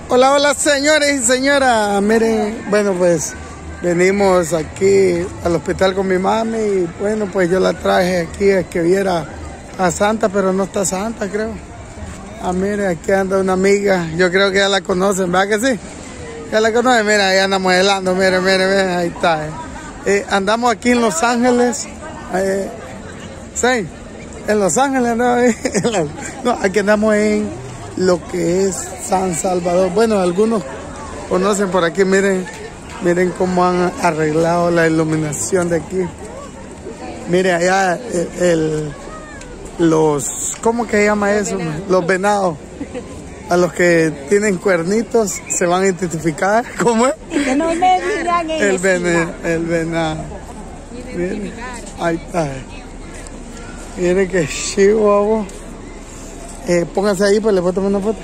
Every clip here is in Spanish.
Hola, hola señores y señoras. Miren, bueno pues venimos aquí al hospital con mi mami y bueno pues yo la traje aquí a que viera a Santa, pero no está Santa creo. Ah, mire, aquí anda una amiga, yo creo que ya la conocen, ¿verdad que sí? Ya la conocen, mira, ahí anda modelando, mire, ahí está. Andamos aquí en Los Ángeles, sí, en Los Ángeles, ¿no? No, aquí andamos en lo que es San Salvador. Bueno, algunos conocen por aquí, miren cómo han arreglado la iluminación de aquí. Mire allá ¿cómo que se llama eso? Los venados. A los que tienen cuernitos se van a identificar. ¿Cómo es? Que no me digan el venado. Miren, ahí está. Miren que chihuahua. Pónganse ahí, pues le puedo tomar una foto.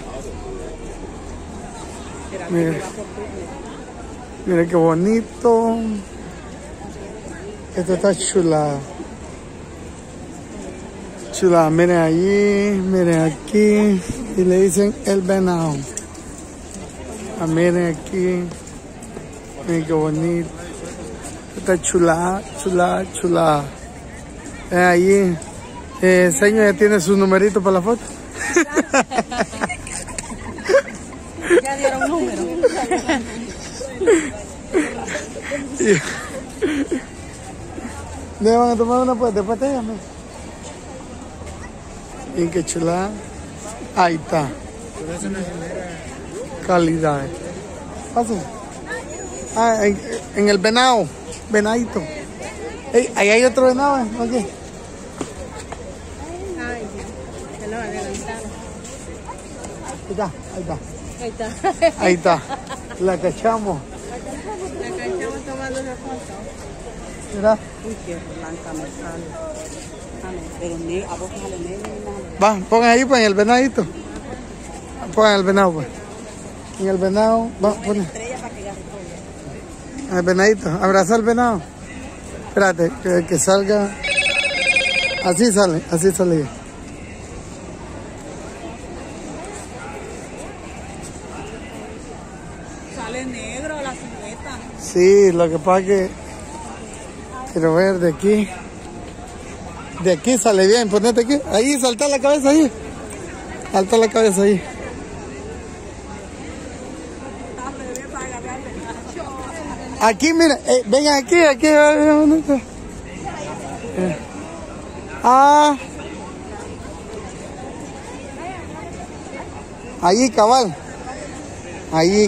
Miren qué bonito. Esto está chula. Chula, miren allí, miren aquí. Y le dicen el venado. Ah, miren aquí. Miren qué bonito. Está chula. Allí. Señor, ya tiene su numerito para la foto. Ya dieron número. ¿Le van a tomar una pues? Después te llaman. Bien que chula. Ahí está. Calidad. Pasen. Ah, en el venado. Venadito. Hey, ahí hay otro venado, ¿eh? Okay. Se lo adelantaron. Ahí está. La cachamos. La cachamos tomando una foto. ¿Verdad? Uy, qué blanca me sale. Pero a vos sale negro. Va, pongan ahí pues en el venadito. Pongan el venado pues. En el venado, va, ponen. El venadito, abraza el venado. Espérate, que salga. Así sale. Sale negro la silueta. Sí, lo que pasa es que quiero ver de aquí. De aquí sale bien, ponete aquí. Ahí, salta la cabeza ahí. Salta la cabeza ahí. Aquí, mira, vengan aquí. Ah. Allí, cabal. Ahí.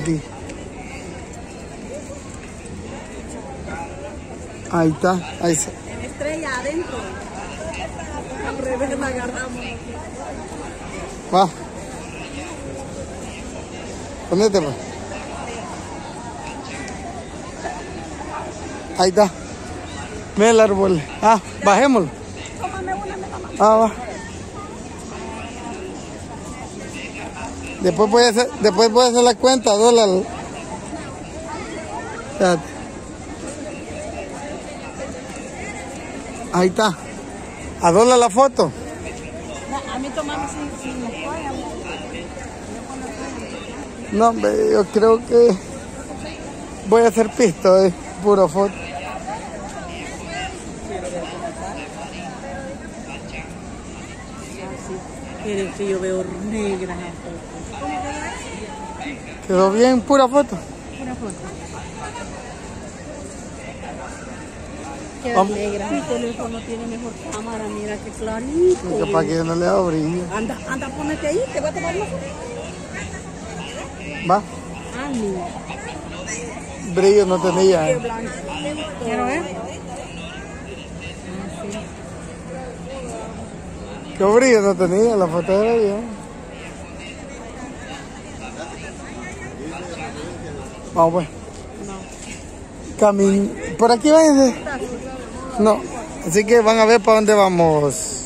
Ahí está, ahí está. Estrella adentro. Al revés la agarramos. Va. Ponete pues. Ahí está. Mira el árbol. Ah, bajémoslo. Ah, va. Después voy a hacer la cuenta, $2. Espérate. Ahí está. ¿A $2 la foto? A mí tomamos sin los pollos. No, hombre, yo creo que voy a hacer pisto, pura foto. Miren que yo veo negra la foto. ¿Quedó bien? Pura foto. Pura foto. Queda negra. Mi teléfono tiene mejor cámara, mira qué clarito. Lo que para que yo no le haga brillo. Anda, ponete ahí, te voy a tomar una foto. Va. Ah, mira. Brillo no tenía. Qué blanco. Quiero ver. Qué brillo no tenía, la foto era bien. Vamos pues. No. Por aquí váyanse. No, así que van a ver para dónde vamos.